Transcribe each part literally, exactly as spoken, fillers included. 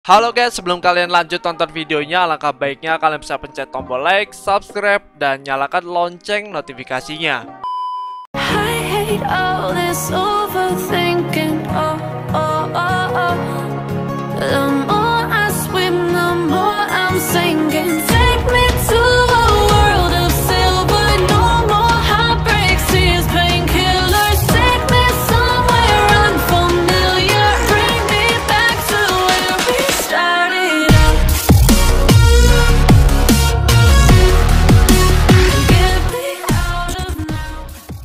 Halo guys, sebelum kalian lanjut tonton videonya, alangkah baiknya kalian bisa pencet tombol like, subscribe, dan nyalakan lonceng notifikasinya. I hate all this overthinking. Oh, oh, oh, oh. The more I swim, the more I'm sinking. Take me to a world of silver. No more heartbreaks, tears, painkillers. Take me somewhere unfamiliar. Bring me back to where we started out. Get me out of now.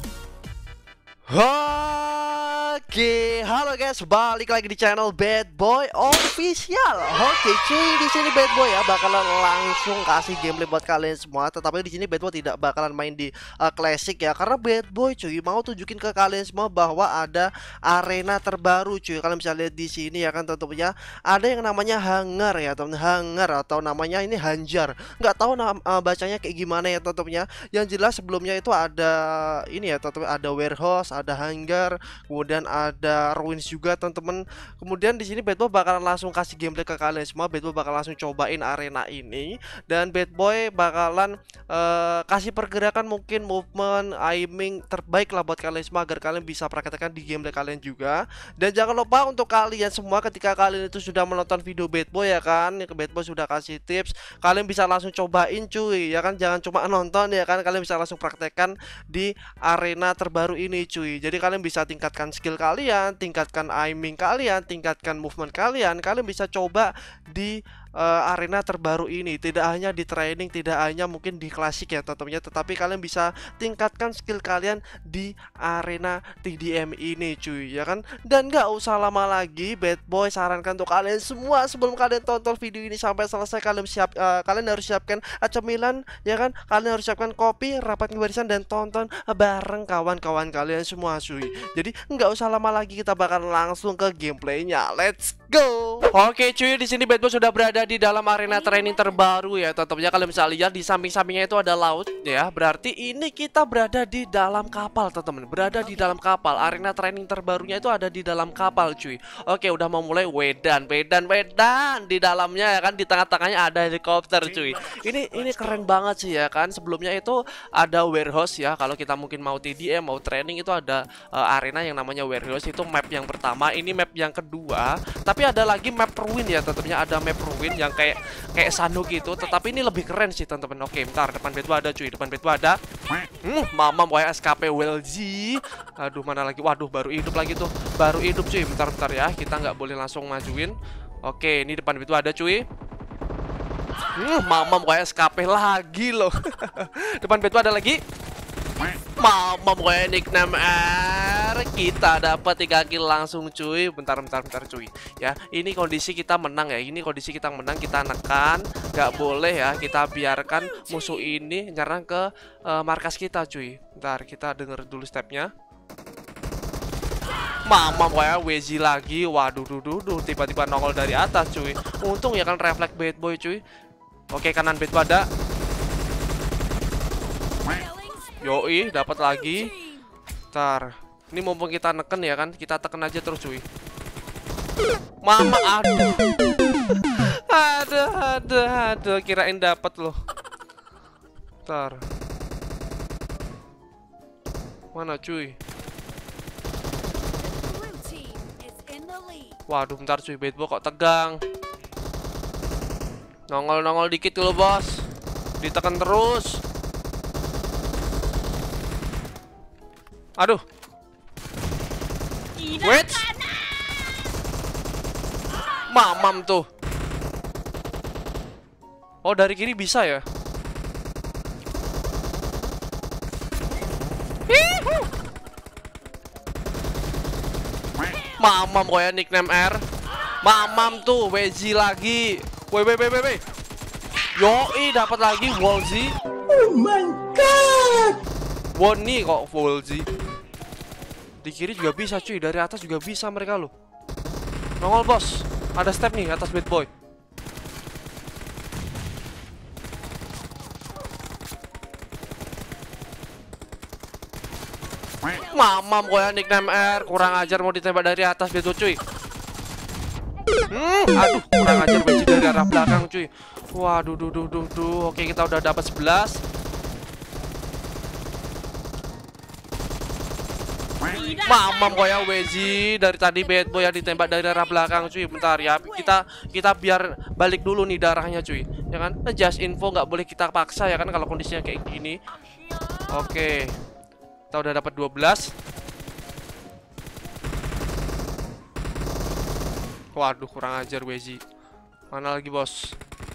Oke, halo guys, balik lagi di channel Bad Boy Official. Oke, cuy, di sini Bad Boy ya bakalan langsung kasih gameplay buat kalian semua. Tetapi di sini Bad Boy tidak bakalan main di uh, Classic ya, karena Bad Boy cuy mau tunjukin ke kalian semua bahwa ada arena terbaru cuy. Kalian bisa lihat di sini ya kan, tentunya ada yang namanya Hangar ya, teman Hangar atau namanya ini Hanjar. Nggak tahu nama, uh, bacanya kayak gimana ya tentunya. Yang jelas sebelumnya itu ada ini ya, tentunya ada warehouse, ada hangar, kemudian ada ruins juga teman-teman. Kemudian di sini Bad Boy bakalan langsung kasih gameplay ke kalian semua. Bad Boy bakal langsung cobain arena ini, dan Bad Boy bakalan uh, kasih pergerakan, mungkin movement, aiming terbaik lah buat kalian semua agar kalian bisa praktekkan di gameplay kalian juga. Dan jangan lupa untuk kalian semua, ketika kalian itu sudah menonton video Bad Boy ya kan, Bad Boy sudah kasih tips, kalian bisa langsung cobain cuy ya kan, jangan cuma nonton ya kan, kalian bisa langsung praktekkan di arena terbaru ini cuy. Jadi kalian bisa tingkatkan skill kalian, tingkatkan aiming kalian, tingkatkan movement kalian. Kalian bisa coba di uh, arena terbaru ini, tidak hanya di training, tidak hanya mungkin di klasik ya tentunya, tetapi kalian bisa tingkatkan skill kalian di arena T D M ini cuy ya kan. Dan nggak usah lama lagi, Bad Boy sarankan untuk kalian semua, sebelum kalian tonton video ini sampai selesai, kalian siap uh, kalian harus siapkan uh, cemilan ya kan, kalian harus siapkan kopi, rapatkan barisan, dan tonton uh, bareng kawan-kawan kalian semua cuy. Jadi nggak usah lama lagi, kita bakal langsung ke gameplaynya. Let's go. Oke cuy, di sini Bad Boy sudah berada di dalam arena training terbaru ya. Tentunya kalian bisa lihat di samping-sampingnya itu ada laut ya. Berarti ini kita berada di dalam kapal teman-teman. Berada di dalam kapal. Arena training terbarunya itu ada di dalam kapal cuy. Oke, udah mau mulai. Wedan, wedan, wedan. Di dalamnya ya kan, di tengah-tengahnya ada helikopter cuy. Ini ini keren banget sih ya kan. Sebelumnya itu ada warehouse ya. Kalau kita mungkin mau T D M, mau training, itu ada uh, arena yang namanya warehouse. Itu map yang pertama. Ini map yang kedua. Tapi ada lagi map ruin ya, tentunya ada map ruin yang kayak kayak Sano gitu, tetapi ini lebih keren sih teman-teman. Oke, bentar, depan Bad Boy ada cuy, depan Bad Boy ada. Hmm, mama boy S K P Welzi. Aduh, mana lagi? Waduh, baru hidup lagi tuh. Baru hidup cuy. Bentar-bentar ya, kita nggak boleh langsung majuin. Oke, ini depan Bad Boy ada cuy. Hmm, mama boy S K P lagi loh. Depan Bad Boy ada lagi. Mama boy nickname R. Kita dapat tiga kill langsung cuy. Bentar bentar bentar cuy. Ya, ini kondisi kita menang ya. Ini kondisi kita menang, kita nekan. Gak boleh ya kita biarkan musuh ini nyerang ke uh, markas kita cuy. Bentar, kita denger dulu stepnya. Mama boy Wezi lagi. Waduh duh duh duh, tiba-tiba nongol dari atas cuy. Untung ya kan refleks Bad Boy cuy. Oke, kanan Bad Boy ada. Yoi, dapat lagi. Ntar, ini mumpung kita neken ya kan, kita tekan aja terus cuy. Mama, aduh. Aduh, aduh, aduh, kirain dapat loh. Ntar. Mana cuy? Waduh, bentar cuy, Bad Boy kok tegang. Nongol-nongol dikit dulu bos. Ditekan terus. Aduh. Wait. Mamam tuh. Oh, dari kiri bisa ya? Mamam kok ya nickname R. Mamam tuh, Wezi lagi. Woi, woi, woi, woi. Yoi, dapat lagi Wolzi. Oh my god. Woni kok Wolzi. Di kiri juga bisa cuy, dari atas juga bisa mereka loh. Nongol bos, ada step nih atas Bad Boy. Mamam kok ya nickname R. Kurang ajar mau ditembak dari atas Bad Boy cuy. Hmm, aduh, kurang ajar benci dari arah belakang cuy. Waduh, duh, duh, duh, duh. Oke, kita udah dapat sebelas. Mamam koyak Wezi dari tadi bad boy yang ditembak dari arah belakang cuy. Bentar ya, kita kita biar balik dulu nih darahnya cuy, ya kan? Just info, nggak boleh kita paksa ya kan kalau kondisinya kayak gini. Oke, kita udah dapat dua belas. Waduh, kurang ajar Wezi. Mana lagi bos?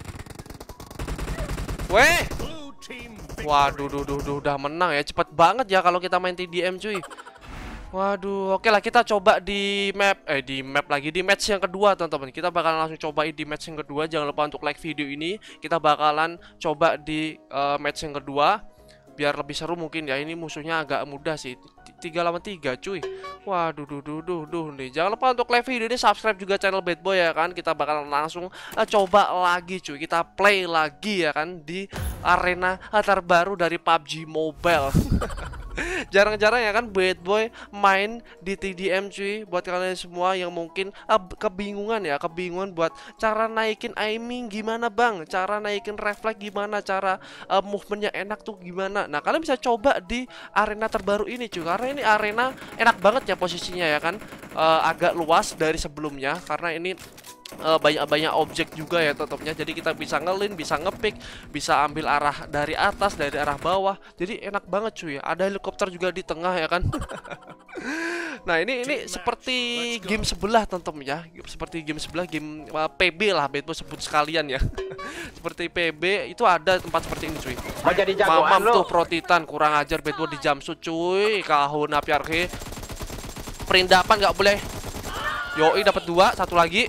Weh, waduh, duh, duh, duh, udah menang ya, cepet banget ya kalau kita main T D M cuy. Waduh, oke lah, kita coba di map eh di map lagi di match yang kedua teman-teman. Kita bakalan langsung cobain di match yang kedua. Jangan lupa untuk like video ini. Kita bakalan coba di uh, match yang kedua biar lebih seru mungkin ya. Ini musuhnya agak mudah sih, tiga lawan tiga cuy. Waduh, duh, duh, duh, duh nih. Jangan lupa untuk like video ini, subscribe juga channel Bad Boy ya kan. Kita bakalan langsung uh, coba lagi cuy. Kita play lagi ya kan di arena terbaru dari P U B G Mobile. Jarang-jarang ya kan Bad Boy main di T D M cuy. Buat kalian semua yang mungkin uh, kebingungan ya, kebingungan buat cara naikin aiming gimana bang, cara naikin refleks gimana, cara uh, movementnya enak tuh gimana. Nah, kalian bisa coba di arena terbaru ini cuy, karena ini arena enak banget ya posisinya ya kan. uh, Agak luas dari sebelumnya karena ini banyak-banyak uh, objek juga ya tetapnya. Jadi kita bisa ngelin, bisa ngepick, bisa ambil arah dari atas, dari arah bawah. Jadi enak banget cuy. Ada helikopter juga di tengah ya kan. Nah, ini ini seperti game sebelah teman-teman ya. Seperti game sebelah, game uh, P B lah Bad Boy sebut sekalian ya. Seperti P B itu ada tempat seperti ini cuy. Mamam tuh Pro Titan, kurang ajar Bad Boy di jumpsuit cuy. Kahuna Piarke. Perindapan nggak boleh. Yoi dapat dua, satu lagi.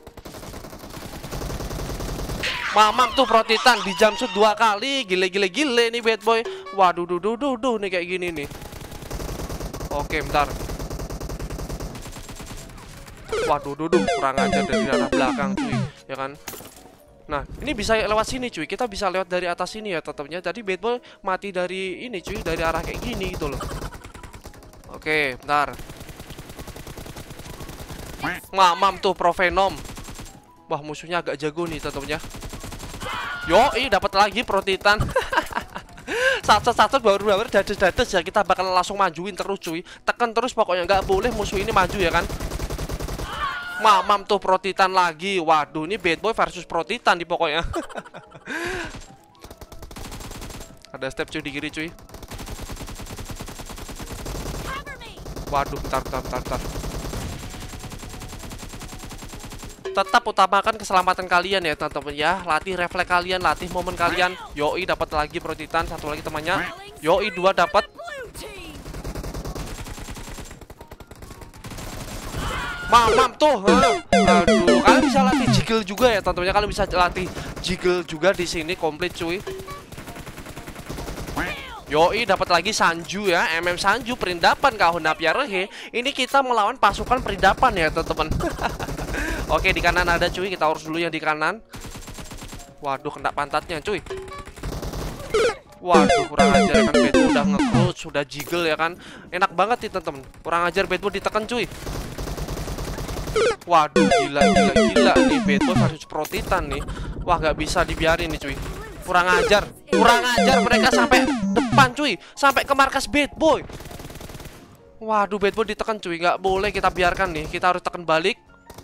Mamam tuh Pro Titan di jumpsuit dua kali. Gile-gile-gile nih Bad Boy. Waduh, duh, duh, duh, duh nih kayak gini nih. Oke, bentar. Waduh, duh, duh, kurang ajar dari arah belakang cuy, ya kan. Nah, ini bisa lewat sini cuy. Kita bisa lewat dari atas sini ya tetapnya. Jadi Bad Boy mati dari ini cuy, dari arah kayak gini gitu loh. Oke, bentar. Mamam tuh Pro Venom. Wah, musuhnya agak jago nih tetapnya. Yoi, dapat lagi Pro Titan. Satu-satu baru-baru dados-dados ya. Kita bakal langsung majuin terus cuy. Tekan terus pokoknya, nggak boleh musuh ini maju ya kan. Mamam tuh Pro Titan lagi. Waduh, ini Bad Boy versus Pro Titan nih pokoknya. Ada step cuy di kiri cuy. Waduh, bentar, bentar, bentar, bentar. Tetap utamakan keselamatan kalian ya teman-teman ya. Latih refleks kalian, latih momen kalian. Yoi, dapat lagi Pro Titan, satu lagi temannya. Yoi, dua dapat. Mamam tuh. Aduh, kalian bisa latih jiggle juga ya teman-teman ya. Kalian bisa latih jiggle juga di sini komplit cuy. Yoi, dapat lagi Sanju ya, M M Sanju perindapan Kahuna Piarhe. Ini kita melawan pasukan perindapan ya teman-teman. Oke, di kanan ada cuy, kita urus dulu yang di kanan. Waduh, kena pantatnya cuy. Waduh, kurang ajar ya kan. Bad Boy udah nge-crouch, sudah jiggle ya kan. Enak banget nih teman-teman. Kurang ajar Bad Boy ditekan cuy. Waduh, gila gila gila nih Bad Boy versus Pro Titan nih. Wah, nggak bisa dibiarin nih cuy. Kurang ajar, kurang ajar mereka sampai depan cuy, sampai ke markas Bad Boy. Waduh, Bad Boy ditekan cuy, nggak boleh kita biarkan nih. Kita harus tekan balik.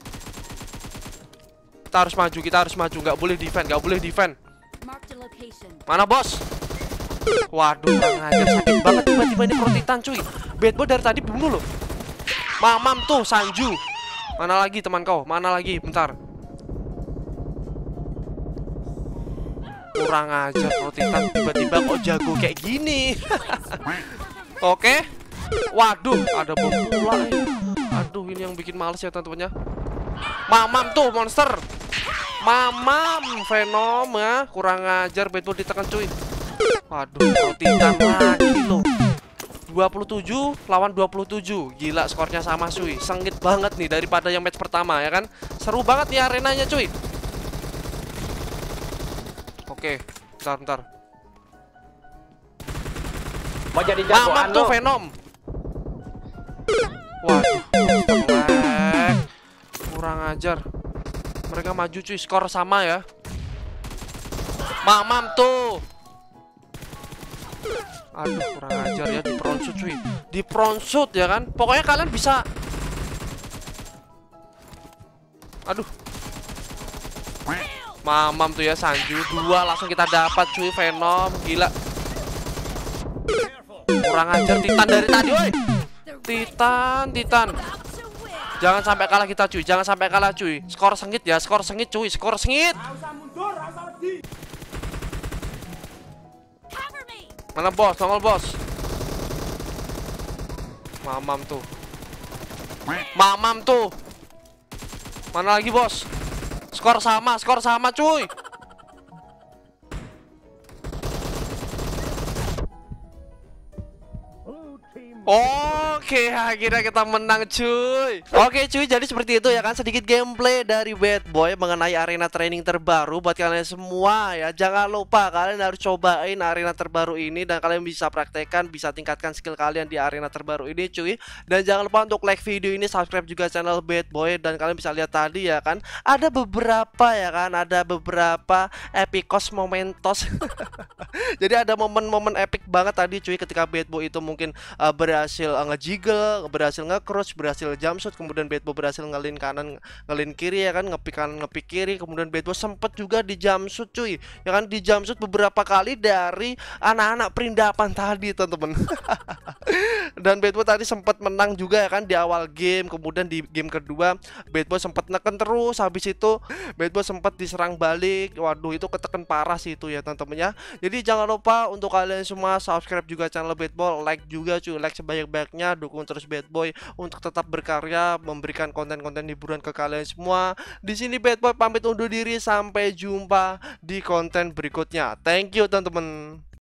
Kita harus maju, kita harus maju, nggak boleh defend, nggak boleh defend. Mana bos? Waduh, kurang ajar, sakit banget tiba-tiba ini Pro Titan cuy. Bad Boy dari tadi bunuh loh. Mamam tuh Sanju. Mana lagi teman kau? Mana lagi? Bentar. Kurang ajar Pro Titan tiba-tiba kok jago kayak gini. Oke. Waduh, ada bom pula. Aduh, ini yang bikin males ya teman-temannya. Mamam tuh monster. Mamam Venom ya. Kurang ajar Bad Boy ditekan cuy. Waduh, Pro Titan lagi loh. dua puluh tujuh lawan dua puluh tujuh. Gila, skornya sama cuy. Sengit banget nih daripada yang match pertama ya kan. Seru banget nih arenanya cuy. Oke, bentar, bentar. Mau jadi jagoan Mamam tuh lo. Venom. Waduh, lag. Kurang ajar. Mereka maju cuy, skor sama ya. Mamam tuh. Aduh, kurang ajar ya, di front shoot cuy. Di front shoot ya kan. Pokoknya kalian bisa. Aduh. Mamam tuh ya, Sanju. Dua langsung kita dapat cuy, Venom. Gila. Kurang ajar Titan dari tadi, woi. Titan, Titan. Jangan sampai kalah kita cuy, jangan sampai kalah cuy. Skor sengit ya, skor sengit cuy, skor sengit. Mana bos, nongol bos. Mamam tuh. Mamam tuh. Mana lagi bos? Skor sama, skor sama cuy. Oke, akhirnya kita menang cuy. Oke cuy, jadi seperti itu ya kan, sedikit gameplay dari Bad Boy mengenai arena training terbaru buat kalian semua ya. Jangan lupa kalian harus cobain arena terbaru ini dan kalian bisa praktekkan, bisa tingkatkan skill kalian di arena terbaru ini cuy. Dan jangan lupa untuk like video ini, subscribe juga channel Bad Boy. Dan kalian bisa lihat tadi ya kan, ada beberapa ya kan, ada beberapa epicos momentos. Jadi ada momen-momen epic banget tadi cuy, ketika Bad Boy itu mungkin uh, berhasil uh, ngejiggle, berhasil nge-crouch, berhasil jump shot, kemudian Bad Boy berhasil ngelin kanan, ngelin kiri ya kan, ngepik kanan, ngepik kiri, kemudian Bad Boy sempet juga di jump shot cuy. Ya kan, di jump shot beberapa kali dari anak-anak perindapan tadi teman-teman. Dan Bad Boy tadi sempat menang juga ya kan di awal game, kemudian di game kedua Bad Boy sempat neken terus, habis itu Bad Boy sempat diserang balik. Waduh, itu keteken parah sih itu ya teman-teman ya. Jadi jangan lupa untuk kalian semua subscribe juga channel Bad Boy, like juga cuy, like sebanyak-banyaknya, dukung terus Bad Boy untuk tetap berkarya, memberikan konten-konten hiburan ke kalian semua. Di sini Bad Boy pamit undur diri, sampai jumpa di konten berikutnya. Thank you teman-teman.